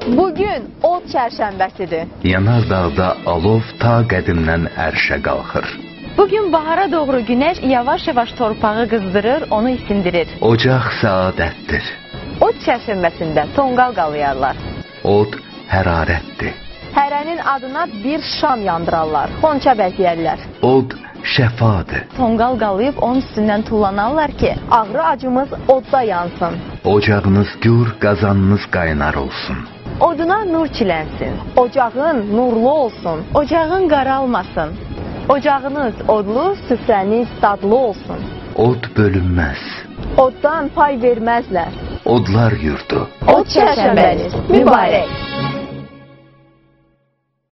Bugün od çərşənbəsidir. Yanardağda alov ta qədimdən ərşə qalxır. Bugün bahara doğru güneş yavaş-yavaş torpağı qızdırır, onu isindirir. Ocaq səadətdir. Od çərşənbəsində tonqal qalayarlar. Od hərarətdir. Hərənin adına bir şam yandırarlar, xonça bəzəyərlər. Od şəfadır. Tonqal qalayıb onun üstündən tullanarlar ki, Ağrı acımız odda yansın. Ocağınız gür, qazanınız qaynar olsun. Oduna nur çilənsin, ocağın nurlu olsun. ocağın qaralmasın. Ocağınız odlu, süfrəniz dadlı olsun. Od bölünməz. Oddan pay verməzlər. Odlar yurdu. Od çərşənbəniz mübarək.